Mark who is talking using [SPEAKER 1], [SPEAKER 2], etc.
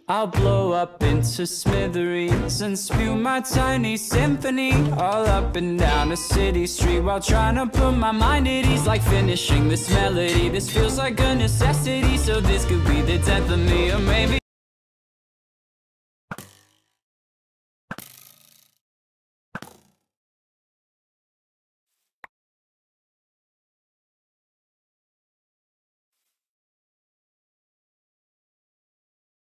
[SPEAKER 1] I'll blow up into smithereens and spew my tiny symphony all up and down a city street, while trying to put my mind at ease. Like finishing this melody, this feels like a necessity. So this could be the death of me, or maybe